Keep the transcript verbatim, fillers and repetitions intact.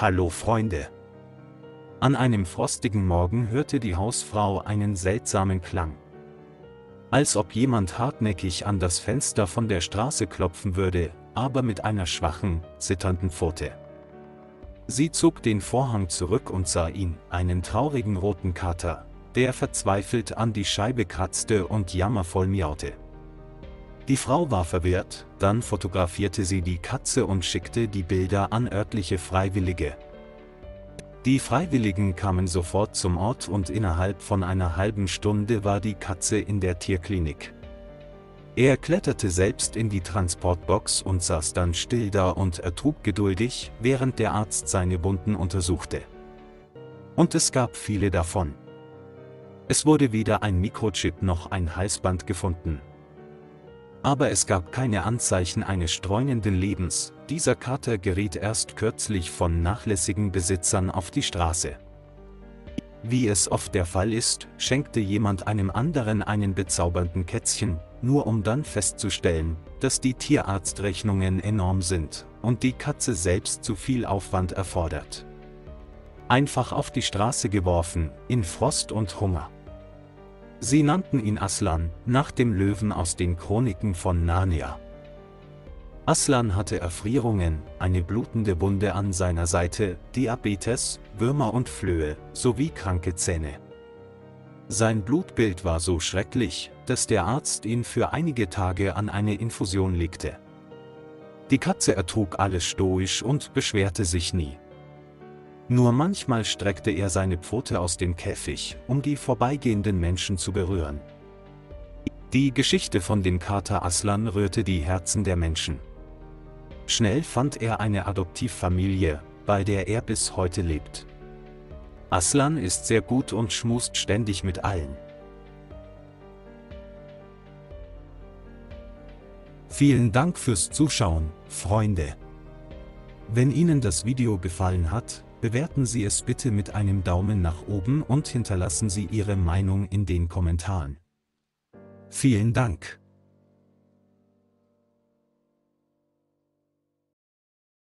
Hallo Freunde! An einem frostigen Morgen hörte die Hausfrau einen seltsamen Klang. Als ob jemand hartnäckig an das Fenster von der Straße klopfen würde, aber mit einer schwachen, zitternden Pfote. Sie zog den Vorhang zurück und sah ihn, einen traurigen roten Kater, der verzweifelt an die Scheibe kratzte und jammervoll miaute. Die Frau war verwirrt, dann fotografierte sie die Katze und schickte die Bilder an örtliche Freiwillige. Die Freiwilligen kamen sofort zum Ort und innerhalb von einer halben Stunde war die Katze in der Tierklinik. Er kletterte selbst in die Transportbox und saß dann still da und ertrug geduldig, während der Arzt seine Wunden untersuchte. Und es gab viele davon. Es wurde weder ein Mikrochip noch ein Halsband gefunden. Aber es gab keine Anzeichen eines streunenden Lebens, dieser Kater geriet erst kürzlich von nachlässigen Besitzern auf die Straße. Wie es oft der Fall ist, schenkte jemand einem anderen einen bezaubernden Kätzchen, nur um dann festzustellen, dass die Tierarztrechnungen enorm sind und die Katze selbst zu viel Aufwand erfordert. Einfach auf die Straße geworfen, in Frost und Hunger. Sie nannten ihn Aslan, nach dem Löwen aus den Chroniken von Narnia. Aslan hatte Erfrierungen, eine blutende Wunde an seiner Seite, Diabetes, Würmer und Flöhe, sowie kranke Zähne. Sein Blutbild war so schrecklich, dass der Arzt ihn für einige Tage an eine Infusion legte. Die Katze ertrug alles stoisch und beschwerte sich nie. Nur manchmal streckte er seine Pfote aus dem Käfig, um die vorbeigehenden Menschen zu berühren. Die Geschichte von dem Kater Aslan rührte die Herzen der Menschen. Schnell fand er eine Adoptivfamilie, bei der er bis heute lebt. Aslan ist sehr gut und schmust ständig mit allen. Vielen Dank fürs Zuschauen, Freunde. Wenn Ihnen das Video gefallen hat, bewerten Sie es bitte mit einem Daumen nach oben und hinterlassen Sie Ihre Meinung in den Kommentaren. Vielen Dank.